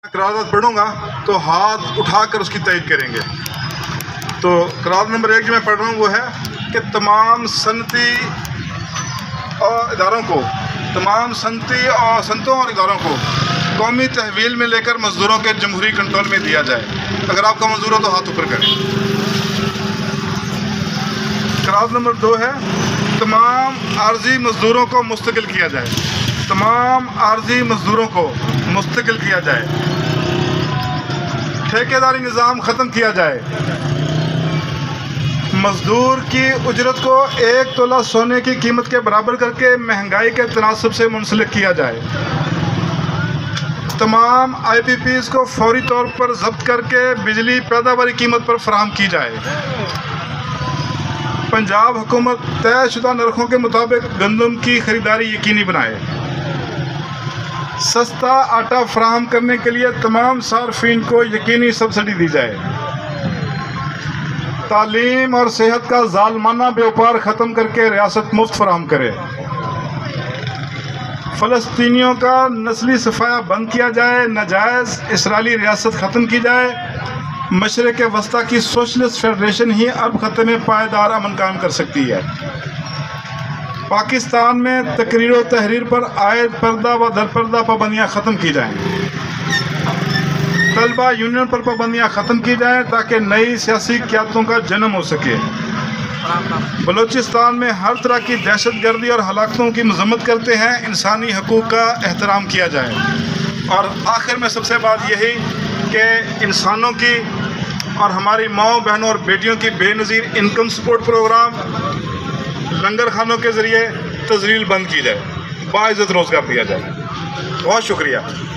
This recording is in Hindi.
करारदाद पढ़ूंगा तो हाथ उठाकर उसकी तइद करेंगे। तो करारदाद नंबर 1 जो मैं पढ़ रहा हूँ वो है कि तमाम सनती इदारों को, तमाम सनती और संतों और इदारों को कौमी तहवील में लेकर मजदूरों के जमहूरी कंट्रोल में दिया जाए। अगर आपका मंजूर हो तो हाथ ऊपर करें। करारदाद नंबर 2 है तमाम आर्जी मजदूरों को मुस्तकिल किया जाए। तमाम आर्जी मजदूरों को मुस्तकिल किया जाए। ठेकेदारी निज़ाम ख़त्म किया जाए। मजदूर की उजरत को 1 तोला सोने की कीमत के बराबर करके महंगाई के तनासब से मुंसलिक किया जाए। तमाम IPPs को फौरी तौर पर जब्त करके बिजली पैदावारी कीमत पर फराहम की जाए। पंजाब हुकूमत तयशुदा नरखों के मुताबिक गंदम की खरीदारी यकीनी बनाए। सस्ता आटा फराहम करने के लिए तमाम सार्फिन को यकीनी सब्सिडी दी जाए। तालीम और सेहत का जालमाना व्यापार ख़त्म करके रियासत मुफ्त फराहम करे। फ़लस्तीनियों का नस्ली सफाया बंद किया जाए। नाजायज़ इसराइली रियासत ख़त्म की जाए। मशरिक़ वस्ता की सोशलिस्ट फेडरेशन ही अरब ख़त्े में पायदार अमन कायम कर सकती है। पाकिस्तान में तकरीर व तहरीर पर आयद पर्दा व दरपर्दा पाबंदियाँ ख़त्म की जाएँ। तलबा यूनियन पर पाबंदियाँ ख़त्म की जाएँ ताकि नई सियासी क़यादतों का जन्म हो सके। बलूचिस्तान में हर तरह की दहशत गर्दी और हलाकतों की मजम्मत करते हैं। इंसानी हकूक़ का एहतराम किया जाए। और आखिर में सबसे बात यही कि इंसानों की और हमारी माओ बहनों और बेटियों की बेनज़ीर इनकम सपोर्ट प्रोग्राम लंगर खानों के ज़रिए तज़लील बंद की जाए, बाइज़्ज़त रोज़गार दिया जाए। बहुत शुक्रिया।